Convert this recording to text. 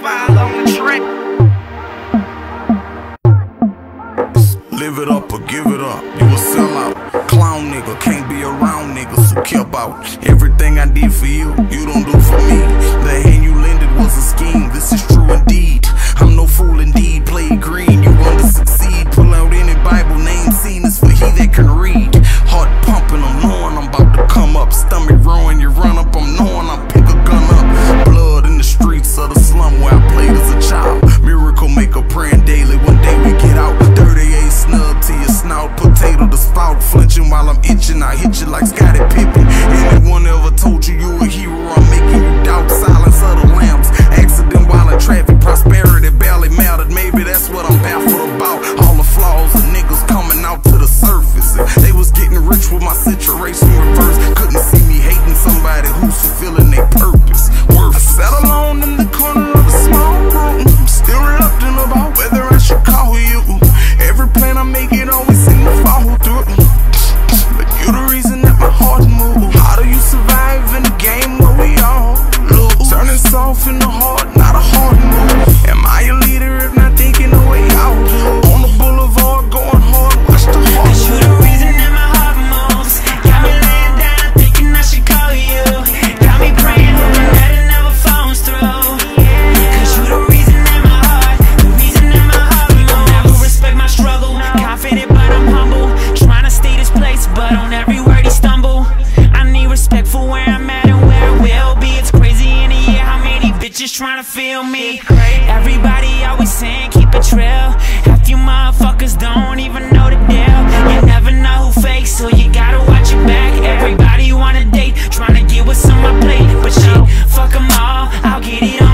Smile on the track. Live it up or give it up, you a sellout. Clown nigga, can't be around niggas who care about everything I did for you, you don't do for me. The hand you lended was a scheme, this is true indeed. I'm no fool indeed, play green, you want to succeed. Pull out any Bible name seen is for he that can read. Heart pumping, I'm knowing I'm about to come up. Stomach rowing, you run up, I'm knowing I pick a gun up. Blood in the streets of the slum where I played as a child. Miracle maker praying daily, one day we get out. 38 snub to your snout, potato to spout. Flinching while I'm itching, I hit you like Scottie Pippen. Anyone ever told you you a hero, I'm making you doubt. Silence of the lambs, accident while in traffic. Prosperity barely mattered, maybe that's what I'm baffled about. All the flaws of niggas coming out to the surface. They was getting rich with my situation reversed. Couldn't see me hating somebody who's fulfilling their purpose. I sat alone in the corner of a small room, still reluctant about whether I should call you. Every plan I make, it always seem to fall through. But you the reason that my heart moves. How do you survive in a game where we all lose? Turning soft in the heart, not a hard move. Am I a leader if not thinking the way out? On the boulevard going hard, watch the heart. You the reason that my heart moves. Got me laying down thinking I should call you. Got me praying, hoping that it never falls through. Cause you the reason that my heart, the reason that my heart moves. People never respect my struggle, confident but I'm humble. Trying to stay this place, but on every word he stumble. I need respect for where I'm at and where it will be. It's crazy in a year how many bitches trying to feel me. Everybody always saying keep it real. Half you motherfuckers don't even know the deal. You never know who fake, so you gotta watch your back. Everybody want a date, trying to get what's on my plate. But shit, fuck them all, I'll get it on